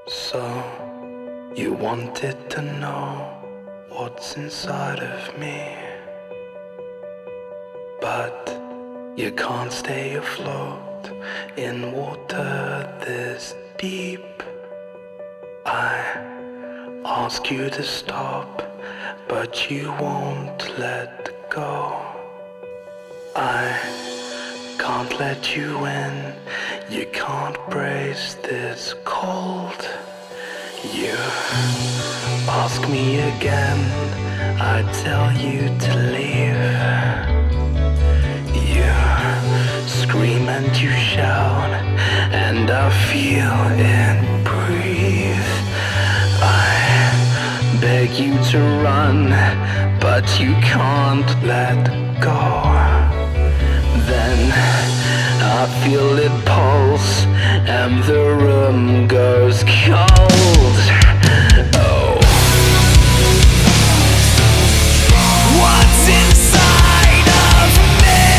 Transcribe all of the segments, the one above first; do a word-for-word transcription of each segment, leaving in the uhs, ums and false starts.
So, you wanted to know what's inside of me, but you can't stay afloat in water this deep. I ask you to stop, but you won't let go. I can't let you in, you can't brace this cold. You ask me again, I tell you to leave. You scream and you shout, and I feel it breathe. I beg you to run, but you can't let go. Then I feel it pulse, and the room goes cold. Oh. What's inside of me?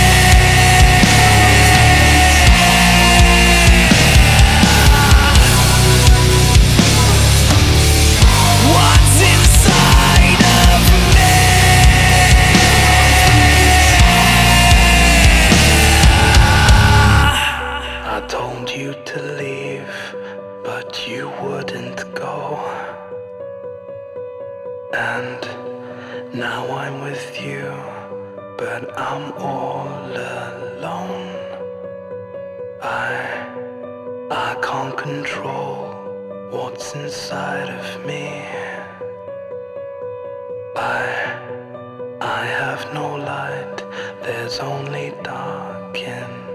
What's inside of me? I told you to leave, but you wouldn't go. And now I'm with you, but I'm all alone. I, I can't control what's inside of me. I, I have no light, there's only dark in